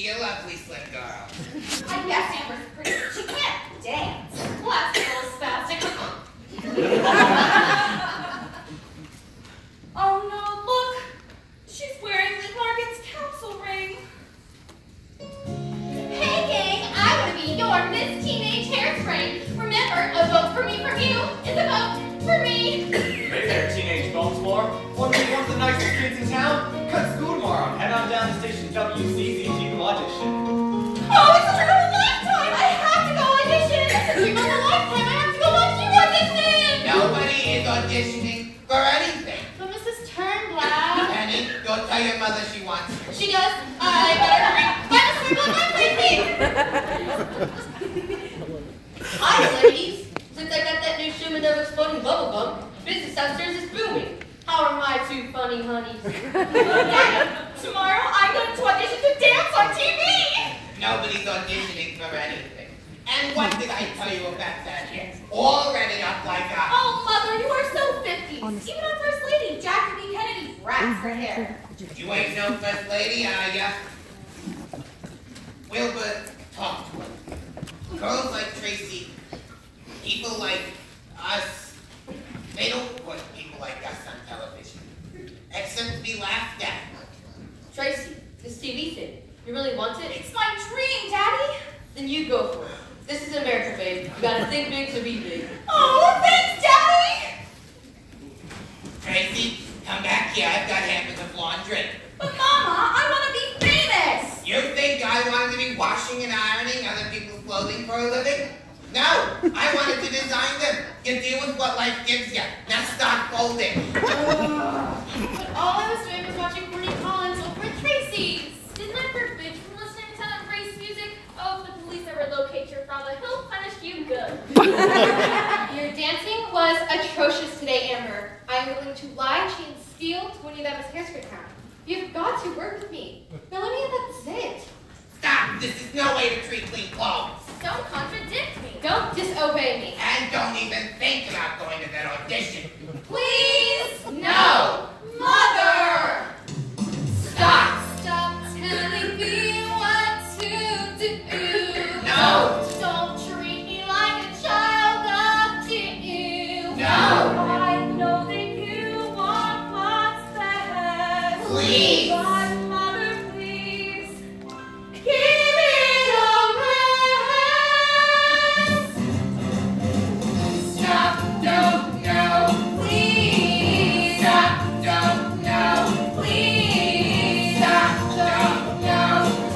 she a lovely slim girl? I guess Amber's pretty. She can't dance. Well, that's a little spastic. Oh no, look. She's wearing Lee Larkin's council ring. Hey gang, I want to be your Miss Teenage Hairspray. Remember, a vote for me from you is a vote for me. Hey there, teenage Baltimore. Want to be one of the nicest kids in town? Cut school tomorrow and head on down to station WCZ to the audition. Oh, it's a dream of a lifetime! I have to go audition! It's a dream of a lifetime! I have to go watch you audition! Nobody is auditioning for anything. But Mrs. Turnblad... Penny, go tell your mother she wants you. She does. I better hurry. Bye, Mrs. Turnblad, bye, please! Hi, ladies. Since I got that new shipment of exploding bubblegum, business downstairs is booming. How are my two funny honeys? Daddy, tomorrow I'm going to audition to dance on TV! Nobody's auditioning for anything. And what did I tell you about that yet? Already up like a... Oh, Mother, you are so 50s. Even our First Lady, Jackie B. Kennedy, rats her hair. You ain't no first lady, are ya? Wilbur, talk to her. Girls like Tracy, people like us, they don't put people like us on television. Except to be laughed at. Tracy, this TV thing, you really want it? It's my dream, Daddy. Then you go for it. This is America, babe. You gotta think big to be big. Oh, thanks, Daddy! Tracy, come back here. I've got hampers of laundry. But Mama, I want to be famous! You think I wanted to be washing and ironing other people's clothing for a living? No, I wanted to design them. You deal with what life gives you. Now start folding. But all I was doing was watching Courtney Collins over at Tracy's. Didn't I forbid you from listening to that race music? Oh, if the police ever locate your father, he'll punish you good. Your dancing was atrocious today, Amber. I am willing to lie, cheat, and steal to win you that Miss Hairspray crown. You've got to work with me. Now let me have that to say it. Stop. This is no way to treat clean clothes. Don't contradict me. Don't disobey me. And don't even think about going to that audition. Please, no. Mother! Stop. Stop telling me what to do. No. Don't treat me like a child, up to you. No. I know that you want what's best. Please. But Mother, please, keep it a rest. Stop, don't, no, please. Stop, don't, no, please. Stop, don't, no,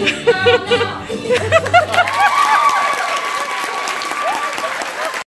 Oh, no.